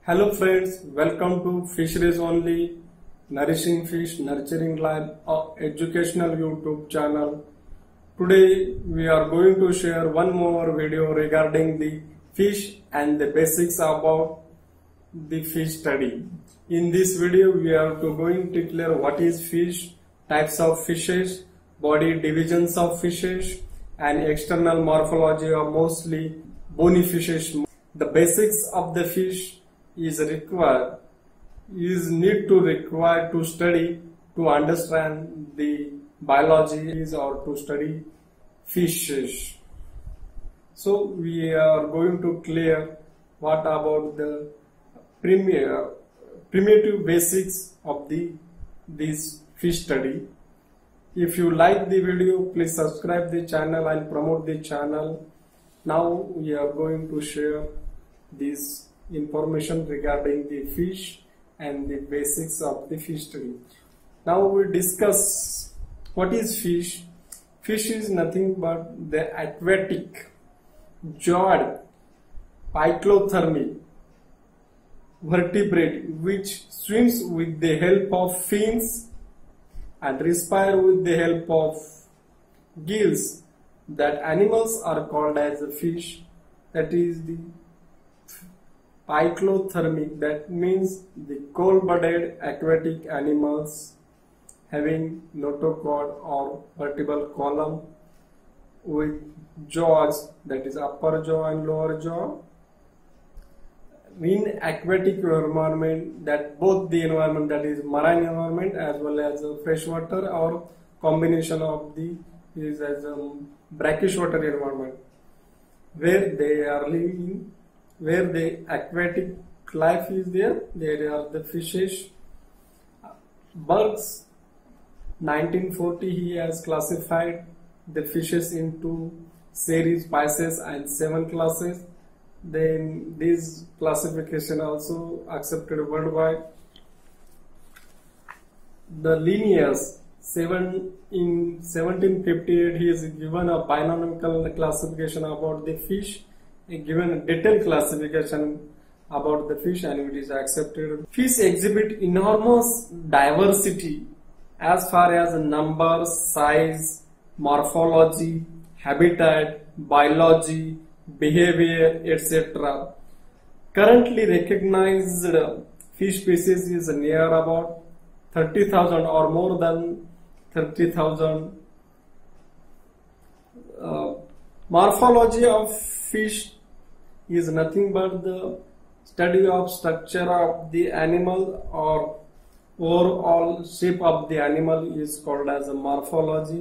Hello friends, welcome to Fisheries Only, Nourishing Fish, Nurturing Life, educational YouTube channel. Today we are going to share one more video regarding the fish and the basics about the fish study. In this video we are going to clear what is fish, types of fishes, body divisions of fishes, and external morphology of mostly bony fishes. The basics of the fish is required to study to understand the biology or to study fishes. So we are going to clear what about the primitive basics of this fish study. If you like the video, please subscribe the channel and promote the channel. Now we are going to share this information regarding the fish and the basics of the fish study. Now we discuss what is fish. Fish is nothing but the aquatic, jawed, phycothermic vertebrate which swims with the help of fins and respire with the help of gills. That animals are called as a fish. That is the phycothermic, that means the cold-blooded aquatic animals having notochord or vertebral column with jaws, that is upper jaw and lower jaw. In aquatic environment, that both the environment, that is marine environment as well as freshwater or combination of the is as a brackish water environment where they are living, where the aquatic life is there are the fishes. Burks, 1940, he has classified the fishes into series, species and 7 classes. Then this classification also accepted worldwide. The Linnaeus, in 1758, he has given a binomial classification about the fish, given a detailed classification about the fish, and it is accepted. Fish exhibit enormous diversity as far as number, size, morphology, habitat, biology, behavior, etc. Currently recognized fish species is near about 30,000 or more than 30,000. Morphology of fish is nothing but the study of structure of the animal or overall shape of the animal is called as a morphology.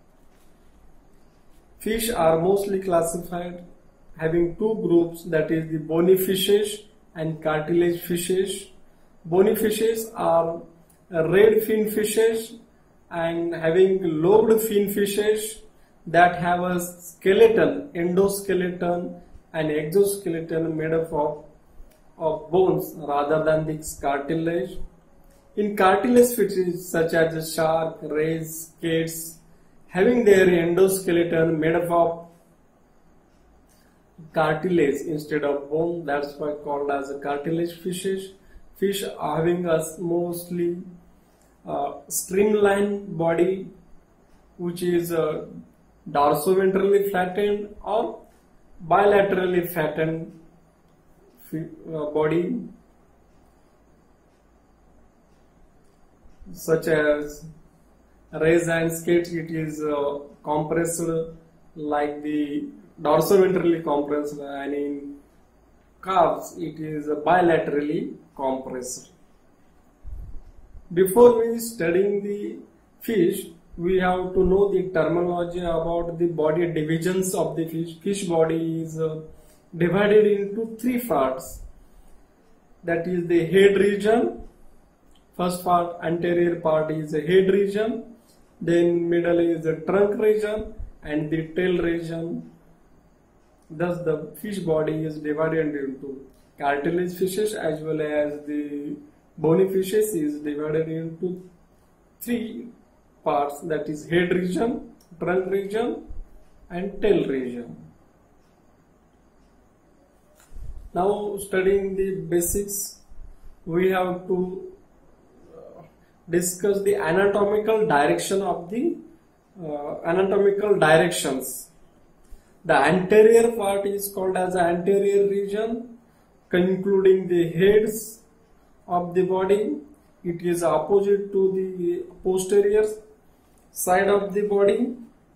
Fish are mostly classified having 2 groups, that is the bony fishes and cartilage fishes. Bony fishes are red fin fishes and having lobed fin fishes that have a skeleton, endoskeleton and exoskeleton made up of bones rather than the cartilage. In cartilage fishes such as shark, rays, skates, having their endoskeleton made up of cartilage instead of bone, that's why called as a cartilage fishes. Fish are having a mostly streamlined body which is dorsoventrally flattened or bilaterally flattened body, such as rays and skates. It is compressed like the dorsoventrally compressed, and in calves it is bilaterally compressed. Before we studying the fish, we have to know the terminology about the body divisions of the fish. Fish body is divided into 3 parts. That is the head region. First part, anterior part is the head region. Then middle is the trunk region and the tail region. Thus the fish body is divided into cartilage fishes as well as the bony fishes is divided into 3 parts, that is head region, trunk region and tail region. Now studying the basics, we have to discuss the anatomical direction of the anatomical directions. The anterior part is called as anterior region, concluding the heads of the body. It is opposite to the posterior side of the body.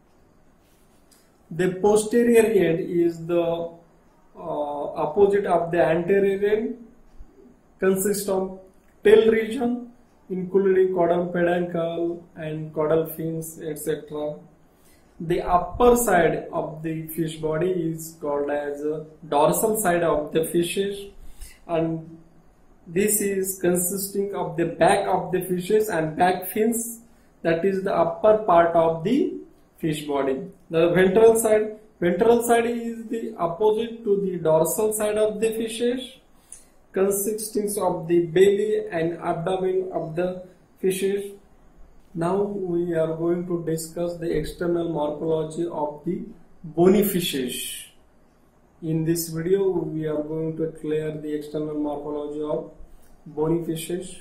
The posterior end is the opposite of the anterior end, consists of tail region, including caudal peduncle and caudal fins, etc. The upper side of the fish body is called as dorsal side of the fishes, and this is consisting of the back of the fishes and back fins, that is the upper part of the fish body. The ventral side is the opposite to the dorsal side of the fishes, consisting of the belly and abdomen of the fishes. Now we are going to discuss the external morphology of the bony fishes. In this video, we are going to clear the external morphology of bony fishes.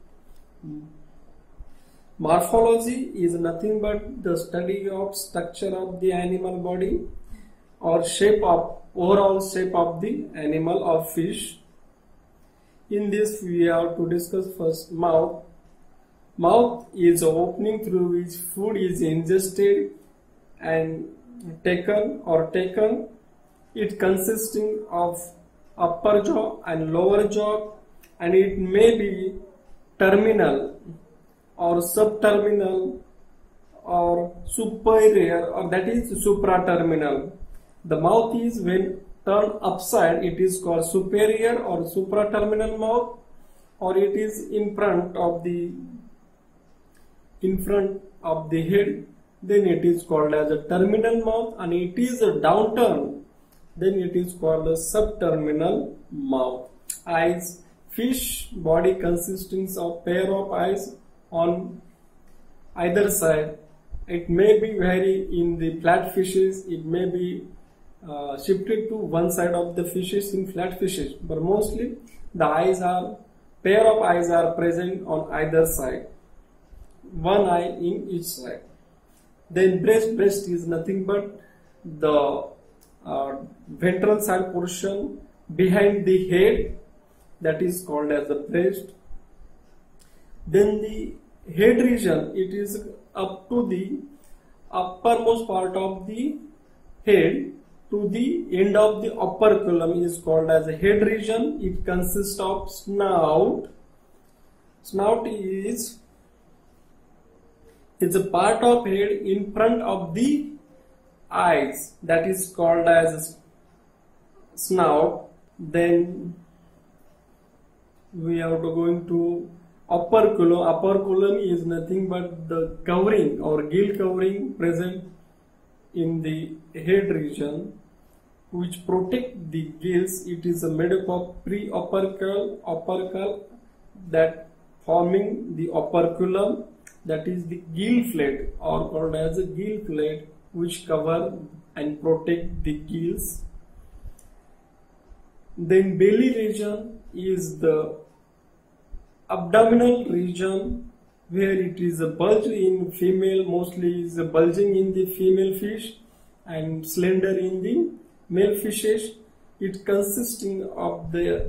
Morphology is nothing but the study of structure of the animal body or overall shape of the animal or fish. In this, we have to discuss first mouth. Mouth is an opening through which food is ingested and taken. It consisting of upper jaw and lower jaw, and it may be terminal or subterminal or superior, or that is supraterminal. The mouth is, when turned upside, it is called superior or supraterminal mouth, or it is in front of the head, then it is called as a terminal mouth, and it is a downturn, then it is called a subterminal mouth. Eyes. Fish body consisting of pair of eyes on either side. It may be vary in the flat fishes, it may be shifted to one side of the fishes in flat fishes, but mostly the pair of eyes are present on either side, one eye in each side. Then breast is nothing but the ventral side portion behind the head, that is called as the breast. Then the head region, it is up to the uppermost part of the head to the end of the operculum is called as a head region. It consists of snout. Snout is a part of head in front of the eyes, that is called as snout. Then we are going to operculum. Operculum is nothing but the covering or gill covering present in the head region, which protect the gills. It is made up of opercle that forming the operculum, that is the gill plate, or called as a gill plate, which cover and protect the gills. Then belly region is the abdominal region, where it is a bulge in female, mostly is a bulging in the female fish and slender in the male fishes. It consisting of the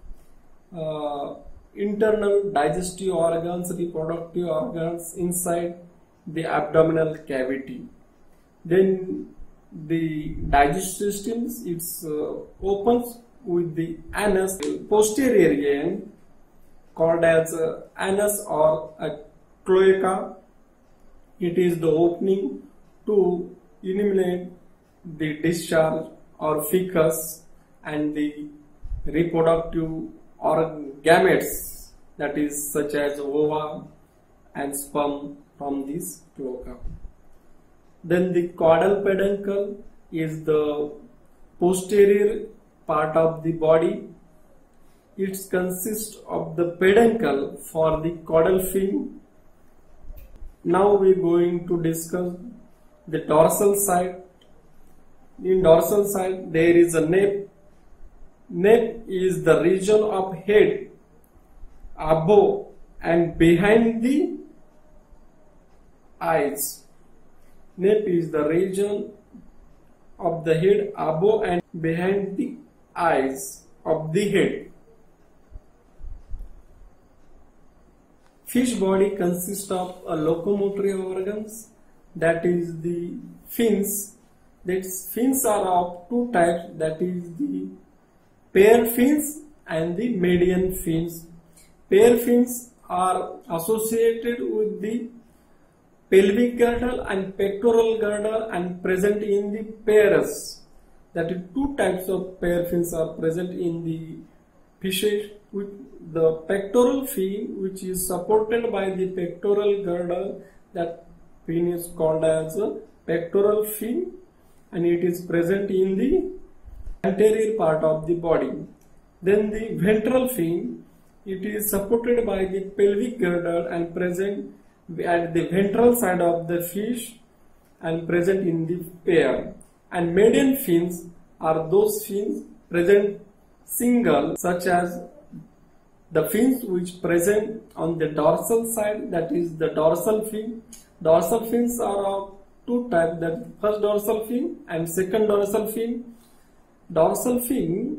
internal digestive organs, reproductive organs inside the abdominal cavity. Then the digestive systems, it's opens with the anus, posterior end, called as anus or a cloaca. It is the opening to eliminate the discharge or fecus and the reproductive or gametes, that is such as ova and sperm from this cloaca. Then the caudal peduncle is the posterior part of the body. It consists of the peduncle for the caudal fin. Now we are going to discuss the dorsal side. In dorsal side there is a nape Nape is the region of head above and behind the eyes. Nape is the region of the head above and behind the eyes of the head. Fish body consists of locomotory organs, that is the fins. These fins are of two types, that is the pair fins and the median fins. Pair fins are associated with the pelvic girdle and pectoral girdle and present in the pairs. That is, two types of pair fins are present in the fishes, with the pectoral fin, which is supported by the pectoral girdle. That fin is called as a pectoral fin, and it is present in the anterior part of the body. Then the ventral fin, it is supported by the pelvic girdle and present at the ventral side of the fish and present in the pair. And median fins are those fins present single, such as the fins which present on the dorsal side, that is the dorsal fin. Dorsal fins are of two types, that first dorsal fin and second dorsal fin. Dorsal fin,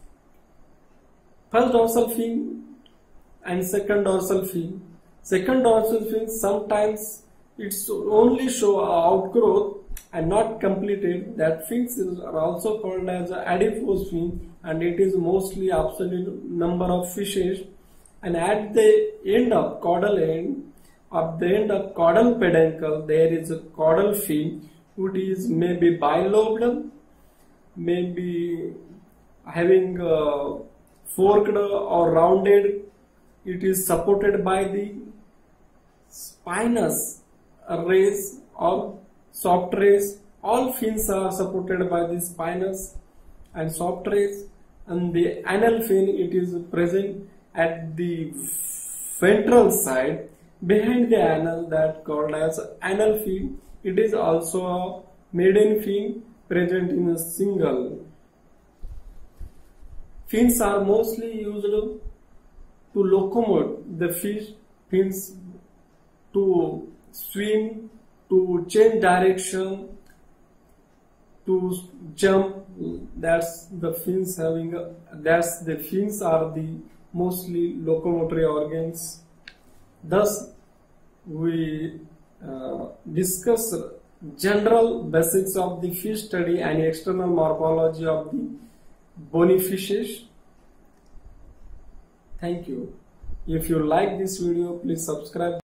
first dorsal fin and second dorsal fin. Second dorsal fin, sometimes it's only show outgrowth and not completed. That fins are also called as adipose fin, and it is mostly absolute number of fishes. And at the end of caudal end, at the end of caudal peduncle, there is a caudal fin, which is maybe bilobed, maybe having forked or rounded. It is supported by the spinous rays or soft rays. All fins are supported by the spinous and soft rays. And the anal fin, it is present at the ventral side behind the anal, that called as anal fin. It is also a median fin present in a single. Fins are mostly used to locomote the fish. Fins to swim, to change direction, to jump. That's the fins having the fins are the mostly locomotory organs. Thus we discuss general basics of the fish study and external morphology of the bony fishes. Thank you. If you like this video, please subscribe.